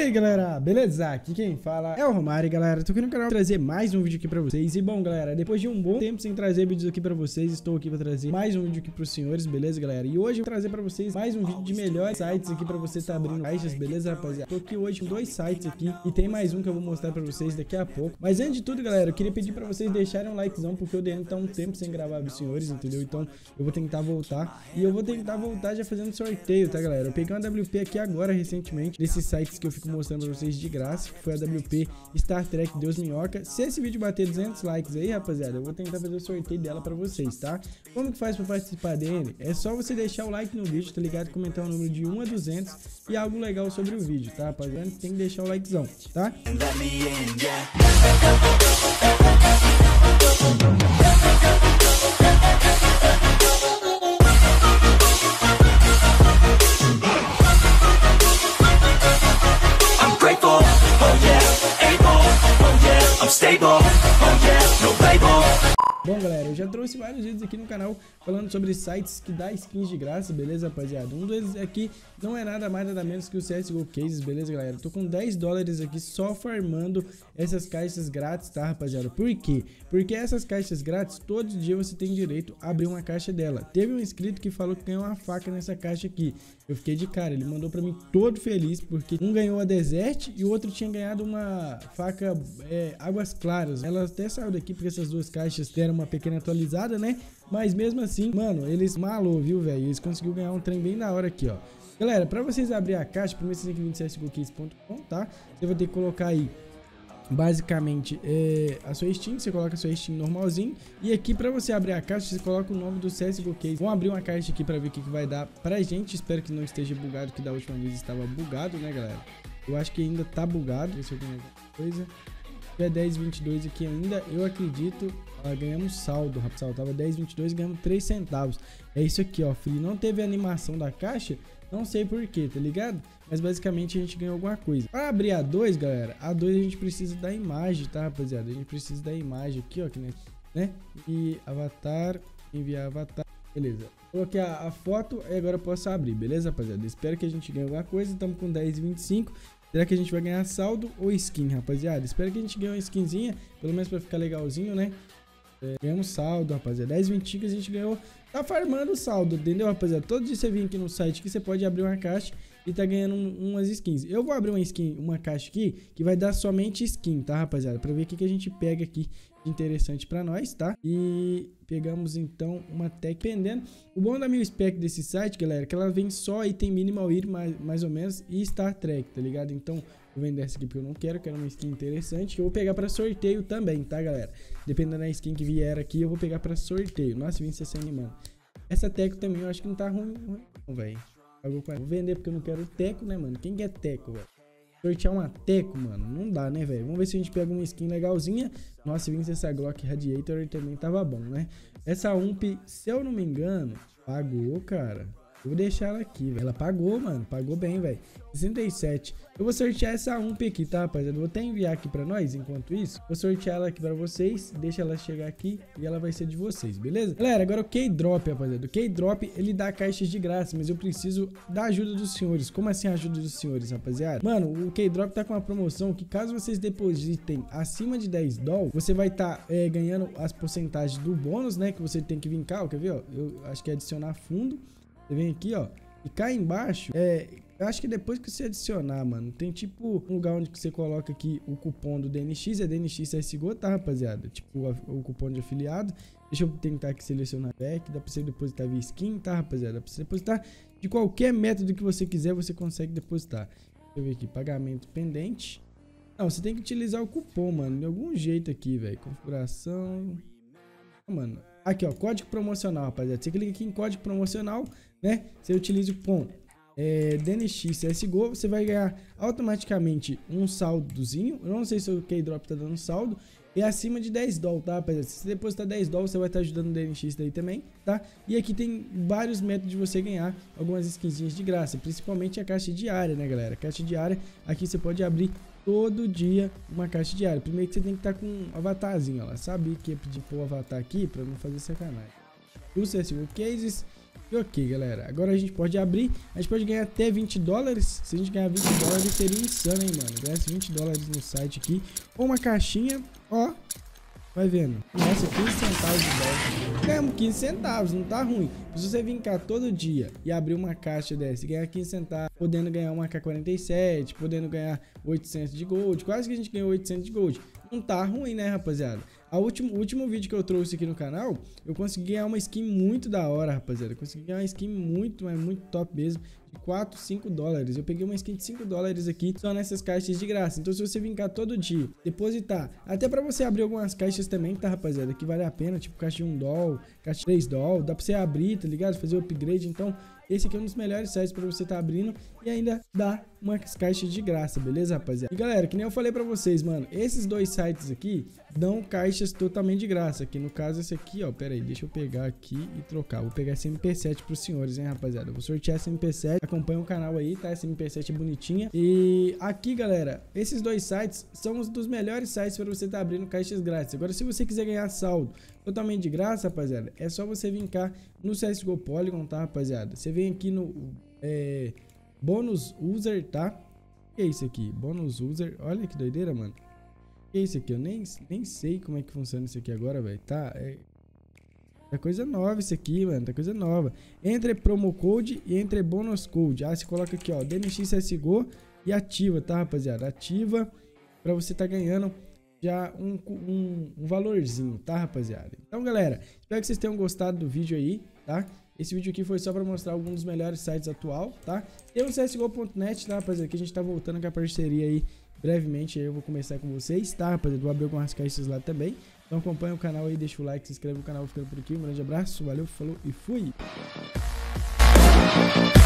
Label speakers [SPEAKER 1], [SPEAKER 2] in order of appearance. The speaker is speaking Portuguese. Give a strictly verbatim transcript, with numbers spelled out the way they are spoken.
[SPEAKER 1] aí galera, beleza? Aqui quem fala é o Romário, galera. Tô aqui no canal trazer mais um vídeo aqui pra vocês. E bom galera, depois de um bom tempo sem trazer vídeos aqui pra vocês, estou aqui pra trazer mais um vídeo aqui pros senhores, beleza galera? E hoje eu vou trazer pra vocês mais um vídeo de melhores sites aqui pra você tá abrindo caixas, beleza rapaziada? Tô aqui hoje com dois sites aqui e tem mais um que eu vou mostrar pra vocês daqui a pouco. Mas antes de tudo galera, eu queria pedir pra vocês deixarem um likezão, porque o D N tá um tempo sem gravar dos senhores, entendeu? Então eu vou tentar voltar e eu vou tentar voltar já fazendo sorteio, tá galera? Eu peguei uma W P aqui agora recentemente, desses sites que eu fico mostrando pra vocês de graça, que foi a W P Star Trek Deus Minhoca. Se esse vídeo bater duzentos likes aí, rapaziada, eu vou tentar fazer o sorteio dela pra vocês, tá? Como que faz pra participar dele? É só você deixar o like no vídeo, tá ligado? Comentar o número de um a duzentos e algo legal sobre o vídeo, tá, rapaziada? Tem que deixar o likezão, tá? Bom galera, eu já trouxe vários vídeos aqui no canal falando sobre sites que dá skins de graça, beleza rapaziada? Um deles aqui não é nada mais nada menos que o C S G O Cases, beleza galera? Eu tô com dez dólares aqui só farmando essas caixas grátis, tá rapaziada? Por quê? Porque essas caixas grátis, todo dia você tem direito a abrir uma caixa dela. Teve um inscrito que falou que ganhou uma faca nessa caixa aqui. Eu fiquei de cara, ele mandou pra mim todo feliz, porque um ganhou a Desert e o outro tinha ganhado uma faca é, Águas Claras. Ela até saiu daqui porque essas duas caixas deram uma pequena atualizada, né? Mas mesmo assim, mano, eles malou, viu, velho? Eles conseguiram ganhar um trem bem da hora aqui, ó. Galera, pra vocês abrir a caixa, primeiro vocês têm que vir no C S G O Case ponto com, tá? Você vai ter que colocar aí basicamente é, a sua Steam, você coloca a sua Steam normalzinho. E aqui pra você abrir a caixa, você coloca o nome do C S G O Case. Vamos abrir uma caixa aqui pra ver o que, que vai dar pra gente. Espero que não esteja bugado, que da última vez estava bugado, né galera? Eu acho que ainda tá bugado. Deixa eu ver alguma coisa. É dez vinte e dois aqui ainda, eu acredito. Ó, ganhamos saldo, rapaz, tava dez vinte e dois, ganhamos três centavos. É isso aqui, ó, filho. Não teve animação da caixa, não sei porquê, tá ligado? Mas basicamente a gente ganhou alguma coisa. Para abrir a dois, galera, a dois a gente precisa da imagem, tá, rapaziada? A gente precisa da imagem aqui, ó, que, né? E avatar, enviar avatar, beleza. Coloquei a, a foto e agora eu posso abrir, beleza, rapaziada? Espero que a gente ganhe alguma coisa, estamos com dez e vinte e cinco. Será que a gente vai ganhar saldo ou skin, rapaziada? Espero que a gente ganhe uma skinzinha, pelo menos pra ficar legalzinho, né? É, ganhamos saldo, rapaziada. dez, vinte e cinco a gente ganhou. Tá farmando o saldo, entendeu, rapaziada? Todo dia você vem aqui no site que você pode abrir uma caixa e tá ganhando um, umas skins. Eu vou abrir uma skin, uma caixa aqui que vai dar somente skin, tá, rapaziada? Pra ver o que, que a gente pega aqui de interessante pra nós, tá? E pegamos então uma tech pendendo. O bom da mil spec desse site, galera, é que ela vem só item minimal ir mais, mais ou menos e Star Trek, tá ligado? Então vou vender essa aqui porque eu não quero, quero uma skin interessante que eu vou pegar pra sorteio também, tá galera? Dependendo da skin que vier aqui, eu vou pegar pra sorteio. Nossa, vim se animando. Essa teco também eu acho que não tá ruim, não, velho. Vou vender porque eu não quero teco, né, mano? Quem quer teco, velho? Sortear uma teco, mano, não dá, né, velho? Vamos ver se a gente pega uma skin legalzinha. Nossa, vim essa Glock Radiator e também tava bom, né? Essa U M P, se eu não me engano, pagou, cara. Eu vou deixar ela aqui, velho. Ela pagou, mano. Pagou bem, velho. sessenta e sete. Eu vou sortear essa U M P aqui, tá, rapaziada? Eu vou até enviar aqui pra nós, enquanto isso. Vou sortear ela aqui pra vocês. Deixa ela chegar aqui e ela vai ser de vocês, beleza? Galera, agora o K-Drop, rapaziada. O K-Drop, ele dá caixas de graça, mas eu preciso da ajuda dos senhores. Como assim a ajuda dos senhores, rapaziada? Mano, o K-Drop tá com uma promoção que caso vocês depositem acima de dez dólares, você vai estar tá, é, ganhando as porcentagens do bônus, né? Que você tem que vir cá, quer ver, ó? Eu acho que é adicionar fundo. Você vem aqui, ó, e cá embaixo, é, eu acho que depois que você adicionar, mano, tem tipo um lugar onde você coloca aqui o cupom do D N X, é D N X C S G O, tá, rapaziada? Tipo, o, o cupom de afiliado. Deixa eu tentar aqui selecionar back, dá pra você depositar via skin, tá, rapaziada? Dá pra você depositar de qualquer método que você quiser, você consegue depositar. Deixa eu ver aqui, pagamento pendente. Não, você tem que utilizar o cupom, mano, de algum jeito aqui, velho. Configuração... Mano, aqui ó, código promocional, rapaziada. Você clica aqui em código promocional, né? Você utiliza o cupom é, D N X C S G O, você vai ganhar automaticamente um saldozinho. Eu não sei se o K-Drop tá dando saldo. É acima de dez dólares, tá, rapaziada? Se você depositar dez dólares, você vai estar ajudando o D N X daí também, tá? E aqui tem vários métodos de você ganhar algumas skinzinhas de graça, principalmente a caixa diária, né, galera? Caixa diária, aqui você pode abrir todo dia uma caixa diária. Primeiro que você tem que estar com um avatarzinho, ó lá. Sabia que ia pedir pôr o avatar aqui pra não fazer sacanagem. O C S G O Cases, E ok, galera, agora a gente pode abrir, a gente pode ganhar até vinte dólares. Se a gente ganhar vinte dólares, seria insano, hein, mano. Ganhasse vinte dólares no site aqui, ou uma caixinha, ó. Vai vendo. Nossa, quinze centavos de dólar. Ganhamos quinze centavos, não tá ruim. Se você vir cá todo dia e abrir uma caixa dessa e ganhar quinze centavos, podendo ganhar uma K quarenta e sete, podendo ganhar oitocentos de gold, quase que a gente ganhou oitocentos de gold. Não tá ruim, né, rapaziada? A último, o último vídeo que eu trouxe aqui no canal, eu consegui ganhar uma skin muito da hora, rapaziada. Eu consegui ganhar uma skin muito, mas muito top mesmo, de quatro, cinco dólares. Eu peguei uma skin de cinco dólares aqui, só nessas caixas de graça. Então se você vir cá todo dia, depositar, até pra você abrir algumas caixas também, tá, rapaziada, que vale a pena, tipo caixa de um dólar, caixa de três dólares, dá pra você abrir, tá ligado? Fazer o upgrade, então... Esse aqui é um dos melhores sites para você estar tá abrindo e ainda dá umas caixas de graça, beleza, rapaziada? E galera, que nem eu falei para vocês, mano, esses dois sites aqui dão caixas totalmente de graça. Aqui no caso esse aqui, ó, pera aí, deixa eu pegar aqui e trocar. Vou pegar essa M P sete pros senhores, hein, rapaziada? Eu vou sortear essa M P sete, acompanha o canal aí, tá? Essa M P sete é bonitinha. E aqui, galera, esses dois sites são os dos melhores sites para você estar tá abrindo caixas grátis. Agora, se você quiser ganhar saldo totalmente de graça, rapaziada, é só você vir cá no C S G O Polygon, tá, rapaziada? Você vem aqui no é, Bônus User, tá? O que é isso aqui? Bônus User, olha que doideira, mano. O que é isso aqui? Eu nem, nem sei como é que funciona isso aqui agora, velho. Tá, é... Tá coisa nova isso aqui, mano. Tá coisa nova. Entre promo code e entre bônus code. Ah, você coloca aqui, ó, D N X C S G O e ativa, tá, rapaziada? Ativa pra você tá ganhando já um, um, um valorzinho, tá, rapaziada? Então, galera, espero que vocês tenham gostado do vídeo aí, tá? Esse vídeo aqui foi só pra mostrar alguns dos melhores sites atual, tá? Tem o C S G O ponto net, tá, rapaziada? Que a gente tá voltando com a parceria aí brevemente. Aí eu vou começar com vocês, tá, rapaziada? Vou abrir algumas caixas lá também. Então acompanha o canal aí, deixa o like, se inscreve no canal, ficando por aqui. Um grande abraço, valeu, falou e fui!